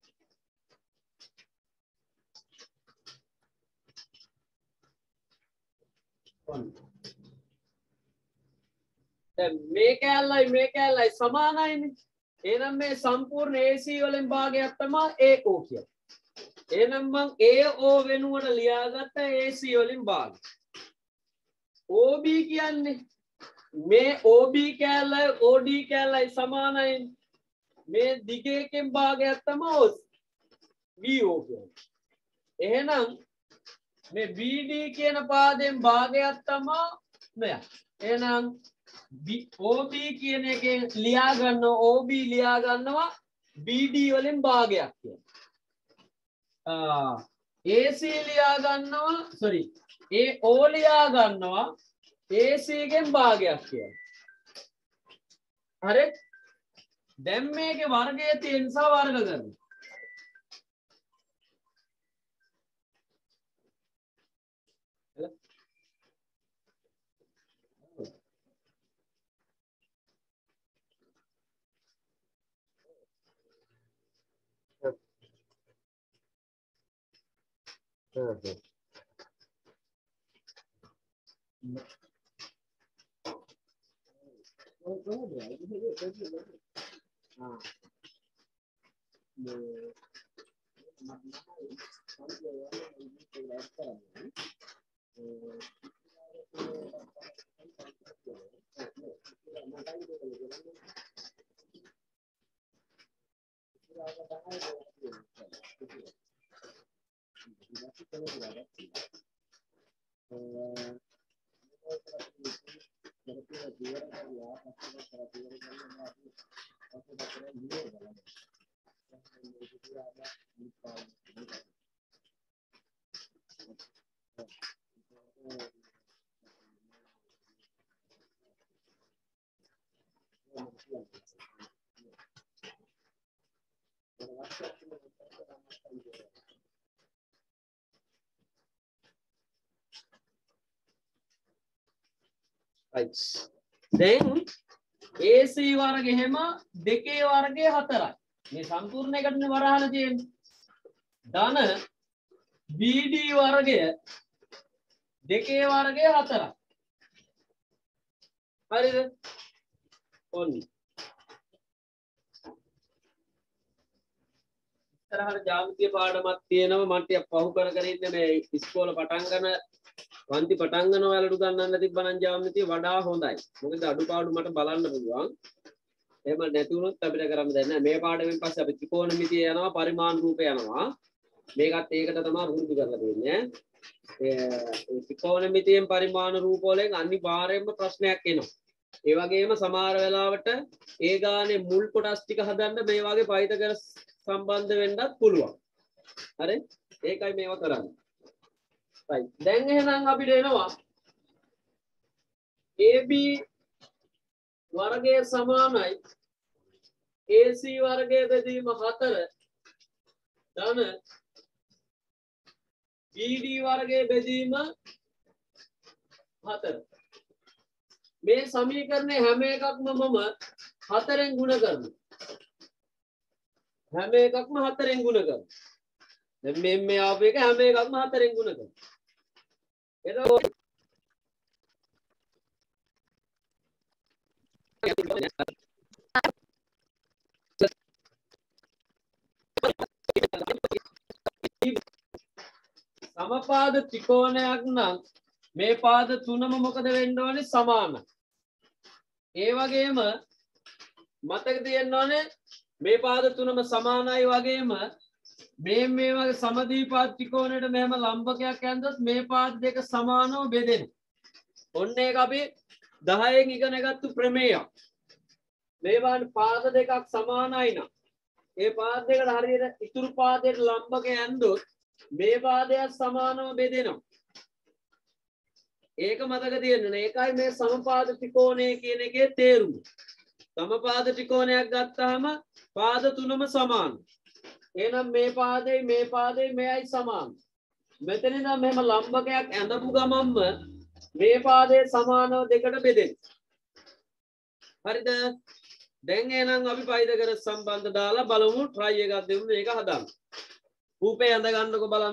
මේ කැලලයි සමානයිනේ. එහෙනම් මේ සම්පූර්ණ AC වලින් භාගයක් තමයි AO කියන්නේ. එහෙනම් මං AO වෙනුවට ලියාගත්ත AC වලින් භාග. OB කියන්නේ මේ OB කැලයි OD කැලයි සමානයි. මේ දිගේකින් භාගයක් තමයි BO කියන්නේ. එහෙනම් මේ BD කියන පාදයෙන් භාගයක් තමයි මෙයා. එහෙනම් OB කියන එකෙන් ලියා ගන්නවා OB ලියා ගන්නවා BD වලින් භාගයක් කියලා. AC ලියා ගන්නවා sorry AO ලියා ගන්නවා AC ගෙන් භාගයක් කියලා. හරි? දැන් මේකේ වර්ගයේ තියෙන නිසා වර්ග කරනවා. right. දැන් AC වර්ගය එහෙම දෙකේ වර්ගය 4යි. මේ සම්පූර්ණ එකටනේ වරහන තියෙන්නේ. ධන BD වර්ගය දෙකේ වර්ගය 4යි. හරිද? ඔන්න. ඉතරහට ජ්‍යාමිතිය පාඩමක් තියෙනවා මම ටිකක් පහු කර ඉන්නේ මේ ඉස්කෝලේ පටන් ගන්න පන්ති පටන් ගන්න ඔයාලට උගන්වන්න තිබ්බනම් ජ්‍යාමිතිය වඩා හොඳයි. මොකද අඩුපාඩු මට බලන්න පුළුවන්. එහෙම නැති වුණොත් අපිට කරන්න දෙන්නේ නැහැ. මේ පාඩමෙන් පස්සේ අපි ත්‍රිකෝණමිතිය යනවා පරිමාණ රූපය යනවා. මේකත් ඒකට තමයි වෘද්ධි කරලා දෙන්නේ. ඒ ත්‍රිකෝණමිතියෙන් පරිමාණ රූප වලින් අනිවාර්යයෙන්ම ප්‍රශ්නයක් එනවා. ඒ වගේම සමහර වෙලාවට ඒ ගානේ මුල් කොටස් ටික හදන්න මේ වගේ පයිතගරස් සම්බන්ධ වෙන්නත් පුළුවන්. හරි? ඒකයි මේවා කරන්නේ. right. දැන් එහෙනම් අපිට එනවා AB වර්ගයේ සමානයි AC වර්ගයේ බෙදීම 4 ධන BD වර්ගයේ බෙදීම 4. මේ සමීකරණේ හැම එකක්ම මම 4ෙන් ගුණ කරනවා. හැම එකක්ම 4ෙන් ගුණ කරනවා. දැන් මේ ආපු එක හැම එකක්ම 4ෙන් ගුණ කරනවා. එතකොට සමපාද ත්‍රිකෝණයක් නම් මේ පාද තුනම මොකද වෙන්න ඕනේ සමානයි. ඒ වගේම මතක තියෙන්න ඕනේ මේ පාද තුනම සමානයි වගේම මේ වගේ සමද්විපාද ත්‍රිකෝණයට මෙහෙම ලම්බකයක් ඇන්දොත් මේ පාද දෙක සමානව බෙදෙනවා. ඔන්න ඒක අපි 10න් ඉගෙන ගත්තු ප්‍රමේයයක්. මේවාන් පාද දෙකක් සමානයි නම් ඒ පාද දෙකට හරියට ඉතුරු පාදයට ලම්බක ඇන්දොත් මේ පාදයක් සමානව බෙදෙනවා. ඒක මතක තියෙන්න. ඒකයි මේ සමපාද ත්‍රිකෝණය කියන එකේ තේරුම. සමපාද ත්‍රිකෝණයක් ගත්තාම පාද තුනම සමානයි. එහෙනම් මේ පාදේ මෙයයි සමාන. මෙතන නම් මෙහෙම ලම්බකයක් ඇඳපු ගමන්ම මේ පාදයේ සමානව දෙකට බෙදෙනවා. හරිද? දැන් එහෙනම් අපි පයිතගරස් සම්බන්ධ දාලා බලමු try එකක් දෙමු මේක හදන්න. රූපේ ඇඳ ගන්නකො බලන්න.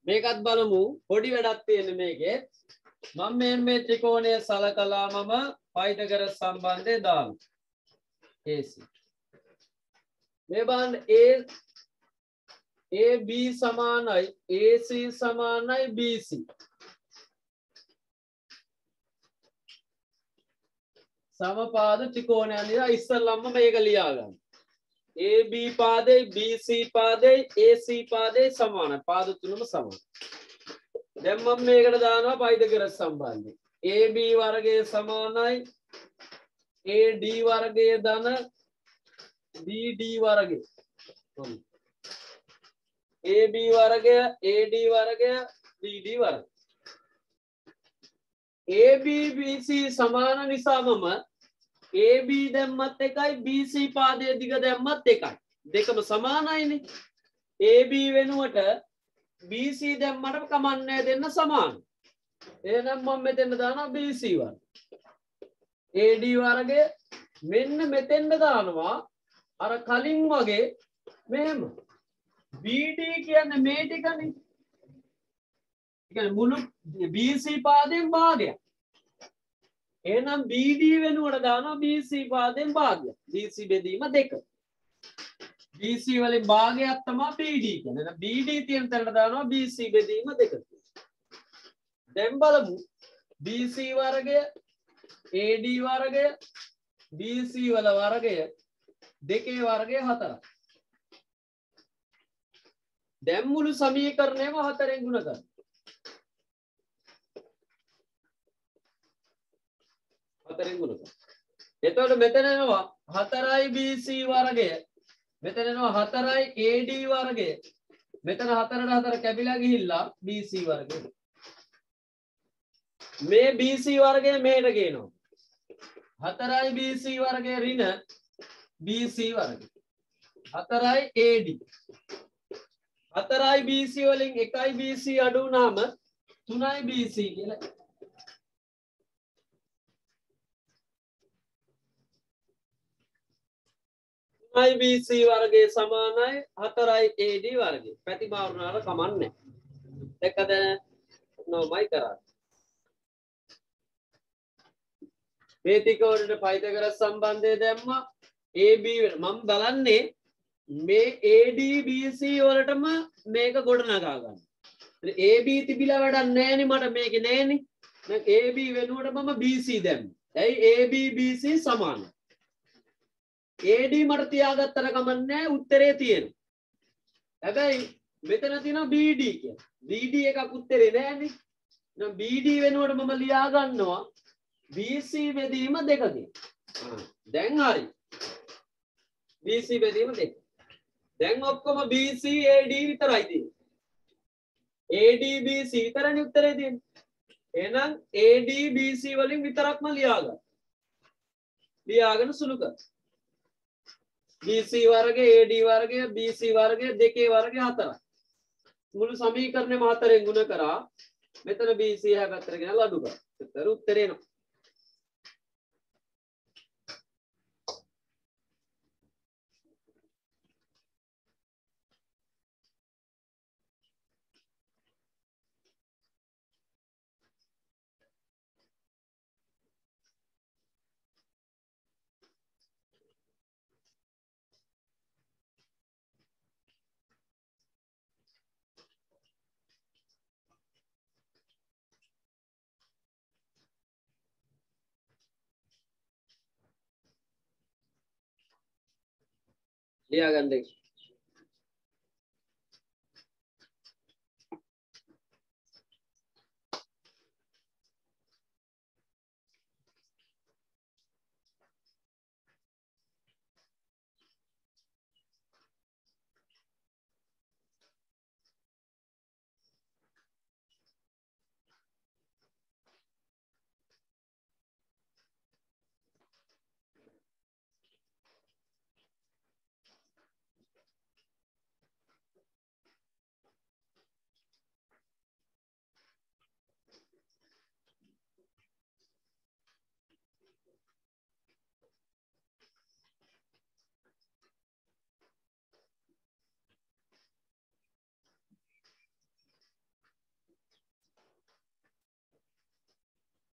මේකත් බලමු පොඩි වැඩක් තියෙන මේකේ මම මේ ත්‍රිකෝණය සලකලා මම පයිතගරස් සම්බන්ධය දාමු AC මේ බලන්න AB සමානයි AC සමානයි BC සමපාද ත්‍රිකෝණයන් ඉතින් ඉස්සල්ලාම මේක ලියා ගන්න AB පාදේ BC පාදේ AC පාදේ සමානයි පාද තුනම සමානයි දැන් මම මේකට දානවා පයිතගරස් සම්බන්ධය AB වර්ගය සමානයි AD වර්ගය ධන BD වර්ගය AB වර්ගය AD වර්ගය BD වර්ගය AB BC සමාන නිසාමම AB දැම්මත් එකයි BC පාදයේ දිග දැම්මත් එකයි දෙකම සමානයිනේ AB වෙනුවට BC දැම්මට කමන්නේ දෙන්න සමාන එහෙනම් මම මෙතෙන් දානවා BC වර්ගය AD වර්ගය මෙන්න මෙතෙන් දානවා අර කලින් වගේ මෙහෙම BD කියන්නේ මේ ටිකනේ මුළු BC පාදයෙන් භාගයක් එහෙනම් BD වෙනුවට දානවා BC පාදයෙන් භාගයක් BC බෙදීම 2 BC වලින් භාගයක් තමයි BD කියන්නේ එහෙනම් BD තියෙන තැනට දානවා BC බෙදීම 2 දැන් බලමු BC වර්ගය AD වර්ගය BC වල වර්ගය දෙකේ වර්ගය 4යි දැන් මුළු සමීකරණයම 4ෙන් ගුණ කරනවා එතකොට මෙතන එනවා 4යි BC වර්ගය මෙතන එනවා 4යි AD වර්ගය මෙතන 4ට 4 කැපිලා ගිහිල්ලා BC වර්ගය මේ BC වර්ගය මෙහෙට ගේනවා 4යි BC වර්ගය ඍණ BC වර්ගය 4යි AD 4යි BC වලින් 1යි BC අඩු වුණාම 3යි BC කියලා IBC වර්ගය සමානයි 4යි AD වර්ගය. පැතිමාරුනාට කමන්නේ. දෙකද නොමයි කරා. මේ ටික වලට පයිතගරස් සම්බන්ධය දැම්මා AB මම බලන්නේ මේ AD BC වලටම මේක ගොඩනගා ගන්න. AB තිබිලා වැඩක් නැහැනේ මට මේකේ නැහැනේ. දැන් AB වෙනුවට මම BC දැම්මා. ඇයි AB BC සමානයි. AD මට තියාගත්තර කමන්නේ උත්තරේ තියෙනවා. හැබැයි මෙතන තියෙනවා BD කියලා. BD එකක් උත්තරේ නෑනේ. එහෙනම් BD වෙනුවට මම ලියා ගන්නවා BC බෙදීම 2 කියලා. දැන් හරි. BC බෙදීම 2. දැන් ඔක්කොම BC AD විතරයි තියෙන්නේ. AD BC විතරනේ උත්තරේ තියෙන්නේ. එහෙනම් AD BC වලින් විතරක්ම ලියා ගන්න. ලියාගෙන සුළු කර. BC වර්ගය AD වර්ගය BC වර්ගය දෙකේ වර්ගය 4යි. මුළු සමීකරණයම 4ෙන් ගුණ කරා. මෙතන BC එහා පැත්තට ගෙනල්ලා අඩු කරා. ඒතර උත්තරේ එනවා. ලියා ගන්න